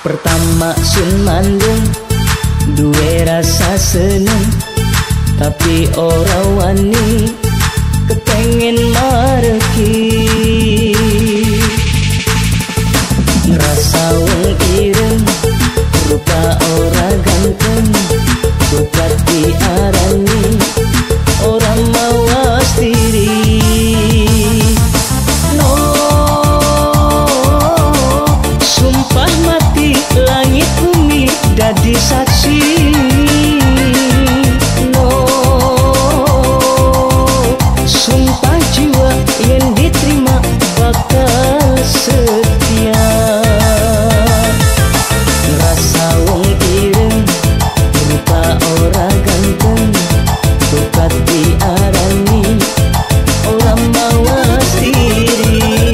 Pertama sun mandung duwe rasa seneng, tapi ora wani kepengen mareki. Ngerasa wong ireng rupa ora ganteng, bukat diarani orang mawas diri. No, sumpah mati langit bumi dadi saksi. No, sumpah jiwa yang diterima bakal setia. Ngerasa wong ireng rupa ora ganteng, bukat diarani orang mawas diri.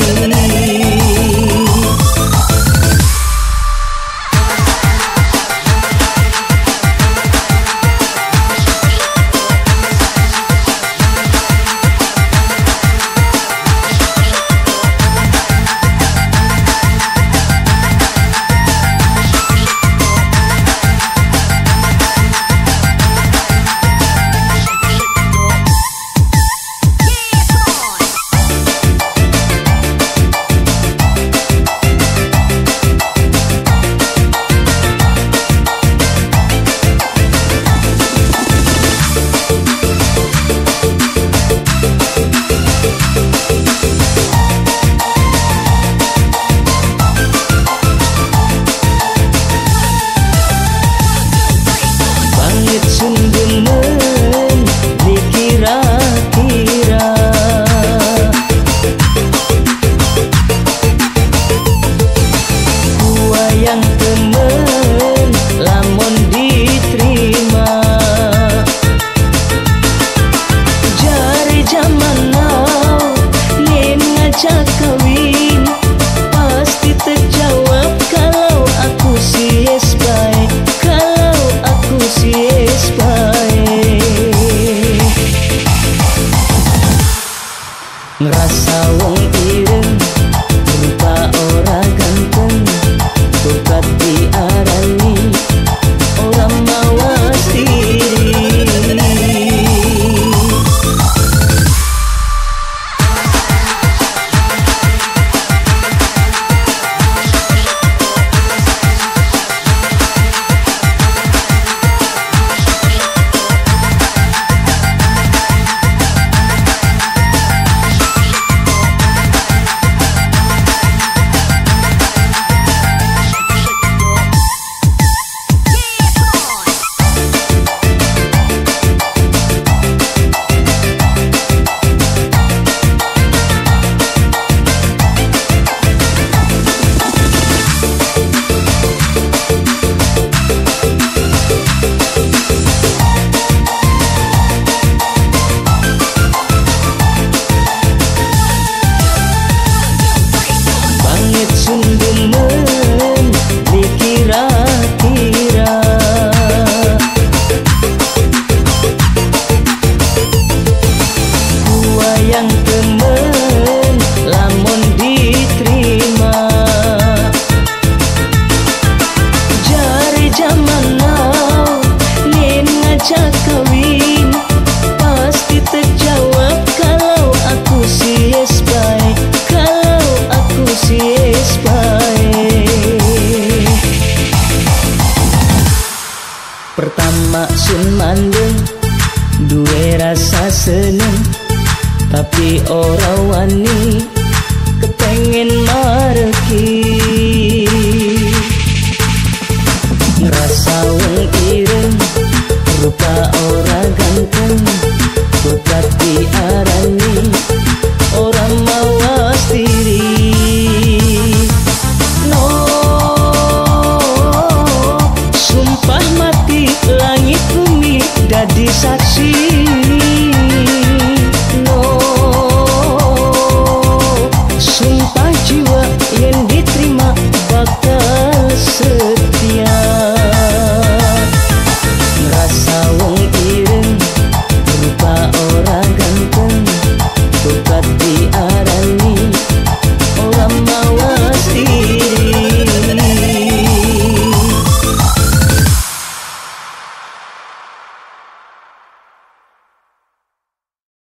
Ngerasa wong ireng rupa ora ganteng, bukat diarani orang mawas diri. Pertama sun mandung duwe rasa seneng, tapi ora wani kepengen mareki. Ngerasa wong ireng rupa ora